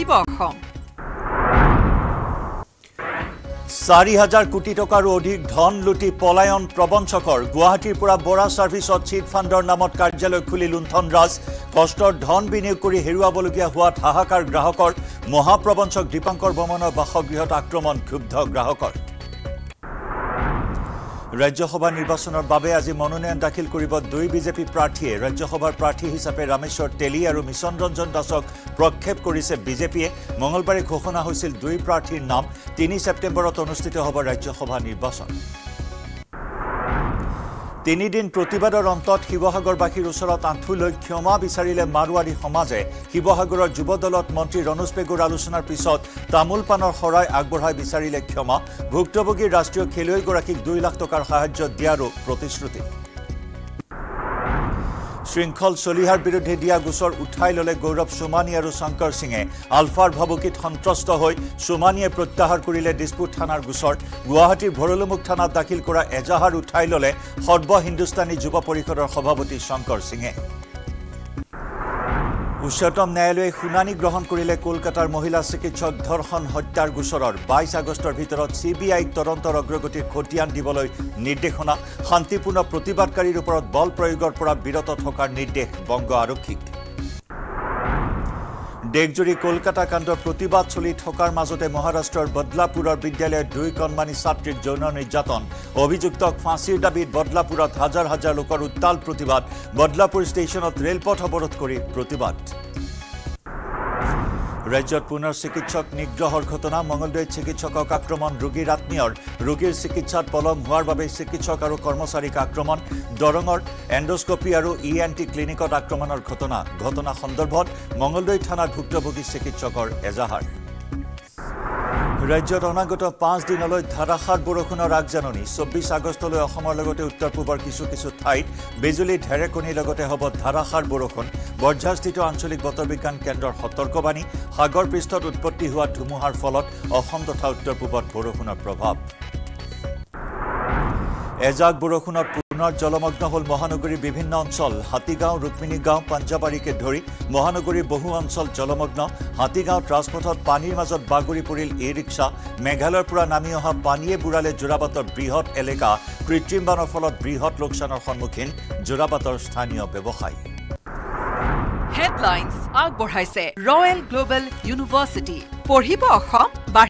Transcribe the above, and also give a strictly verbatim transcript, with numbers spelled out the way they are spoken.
পঢ়িব অসম চাৰি হাজাৰ কোটি টকাৰো অধিক ধন লুটি পলায়ন ৰবঞ চকৰ গুৱাহাটীৰ পৰা বৰা সাৰ্ভিসত চিট ফাণ্ডৰ নামত কাৰ্যালয় খুলি লুণ্ঠন ৰাজ কষ্টৰ ধন বিনিয়োগ কৰি হেৰুৱাবলগীয়া হোৱাত হাহাকাৰ গ্ৰাহকৰ মহাপ্ৰবঞ্চক দীপাংকৰ বৰ্মনৰ বাসগৃহত আক্ৰমণ ক্ষুব্ধ গ্ৰাহকৰ ৰাজ্যসভা নিৰ্বাচনৰ বাবে আজি মনোনয়ন দাখিল কৰিব দুই বিজেপি প্ৰাৰ্থীয়ে ৰাজ্যসভাৰ প্ৰাৰ্থী হিচাপে ৰামেশ্বৰ তেলী আৰু মিছন ৰঞ্জন দাসক প্ৰক্ষেপ কৰিছে বিজেপিয়ে মঙলবাৰে ঘোষণা হৈছিল দুই প্ৰাৰ্থীৰ নাম তিনি ছেপ্টেম্বৰত অনুষ্ঠিত হ'ব ৰাজ্যসভা নিৰ্বাচন তিনিদিন প্ৰতিবাদৰ অন্তত শিৱসাগৰবাসীৰ ওচৰত আঁঠু লৈ ক্ষমা বিচাৰিলে মাৰোৱাৰী সমাজে শিৱসাগৰৰ যুৱ দলত মন্ত্ৰী ৰনোজ পেগুৰ আলোচনাৰ পিছত তামোল পানৰ শৰাই আগবঢ়াই বিচাৰিলে ক্ষমা ভুক্তভোগী ৰাষ্ট্ৰীয় খেলুৱৈগৰাকীক দুই লাখ টকাৰ সাহায্য দিয়াৰো প্ৰতিশ্ৰুতি শৃংখল চলিহাৰ বিৰুদ্ধে দিয়া গোচৰ উঠাই ললে গৌৰৱ সোমানী আৰু শংকৰ সিঙে আলফাৰ ভাবুকিত সন্ত্ৰস্ত হৈ সোমানীয়ে প্ৰত্যাহাৰ কৰিলে দিছপুৰ থানাৰ গোচৰ গুৱাহাটীৰ ভৰলুমুখ থানাত দাখিল কৰা এজাহাৰ উঠাই ললে সৰ্ব হিন্দুস্তানী যুৱ পৰিষদৰ সভাপতি শংকৰ সিঙে উচ্চতম ন্যায়ালয়ে শুনানি গ্ৰহণ কৰিলে কলকাতাৰ মহিলা চিকিৎসক ধৰ্ষণ হত্যাৰ গোচৰৰ বাইছ আগষ্টৰ ভিতৰত চিবিআইক তদন্তৰ অগ্ৰগতিৰ খতিয়ান দিবলৈ নিৰ্দেশনা শান্তিপূৰ্ণ প্ৰতিবাদকাৰীৰ ওপৰত বল প্ৰয়োগৰ পৰা বিৰত থকাৰ নিৰ্দেশ বংগ আৰক্ষীক দেশজুৰি কলকাতা কাণ্ডৰ প্ৰতিবাদ চলি থকাৰ মাজতে মহাৰাষ্ট্ৰৰ বদলাপুৰৰ বিদ্যালয়ৰ দুই কণমানি ছাত্ৰীক যৌন নিৰ্যাতন অভিযুক্তক ফাঁচীৰ দাবীত বদলাপুৰত হাজাৰ হাজাৰ লোকৰ উত্তাল প্ৰতিবাদ বদলাপুৰ ষ্টেচনত ৰেলপথ অৱৰোধ কৰি প্ৰতিবাদ ৰাজ্যত পুনৰ চিকিৎসক নিগ্ৰহৰ ঘটনা মঙলদৈত চিকিৎসকক আক্ৰমণ ৰোগীৰ আত্মীয়ৰ ৰোগীৰ চিকিৎসাত পলম হোৱাৰ বাবে চিকিৎসক আৰু কৰ্মচাৰীক আক্ৰমণ দৰঙৰ এণ্ডোস্কোপি আৰু ই এন টি ক্লিনিকত আক্ৰমণৰ ঘটনা ঘটনা সন্দৰ্ভত মঙলদৈ থানাৰ ভুক্তভোগী চিকিৎসকৰ এজাহাৰ ৰাজ্যত অনাগত পাঁচ দিনলৈ ধাৰাসাৰ বৰষুণৰ আগজাননী চৌব্বিছ আগষ্টলৈ অসমৰ লগতে উত্তৰ পূবৰ কিছু কিছু ঠাইত বিজুলী ঢেৰেকণিৰ লগতে হ'ব ধাৰাসাৰ বৰষুণ বৰ্ঝাস্থিত আঞ্চলিক বতৰ বিজ্ঞান কেন্দ্ৰৰ সতৰ্কবাণী সাগৰ পৃষ্ঠত উৎপত্তি হোৱা ধুমুহাৰ ফলত অসম তথা উত্তৰ পূবত বৰষুণৰ প্ৰভাৱ এজাক বৰষুণত পুনৰ জলমগ্ন হ'ল মহানগৰীৰ বিভিন্ন অঞ্চল হাতীগাঁও ৰুক্মিণী গাঁও পাঞ্জাবাৰীকে ধৰি মহানগৰীৰ বহু অঞ্চল জলমগ্ন হাতীগাঁৱত ৰাজপথত পানীৰ মাজত বাগৰি পৰিল ই ৰিক্সা মেঘালয়ৰ পৰা নামি অহা পানীয়ে বুঢ়ালে যোৰাবাটৰ বৃহৎ এলেকা কৃত্ৰিম বানৰ ফলত বৃহৎ লোকচানৰ সন্মুখীন যোৰাবাটৰ স্থানীয় ব্যৱসায়ী হেডলাইন্স আগবঢ়াইছে ৰয়েল গ্লোবেল ইউনিভাৰ্চিটি পঢ়িব অসম